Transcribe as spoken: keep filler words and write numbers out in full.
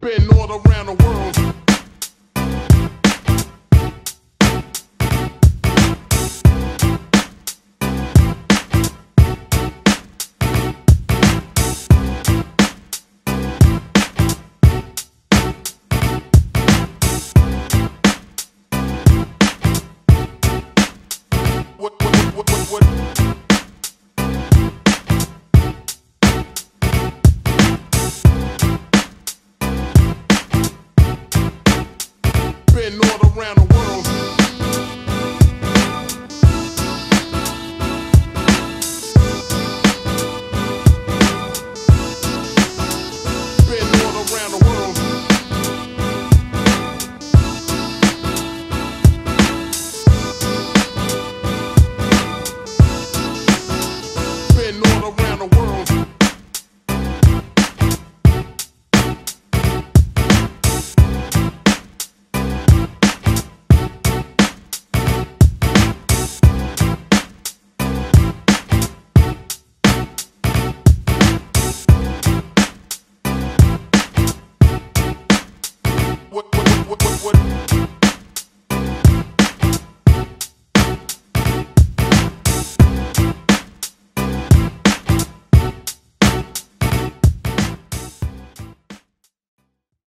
Been all around the world. What, what, what, what, what? Been all around the world. Been all around the world. Been all around the world. What, what, what, what, what?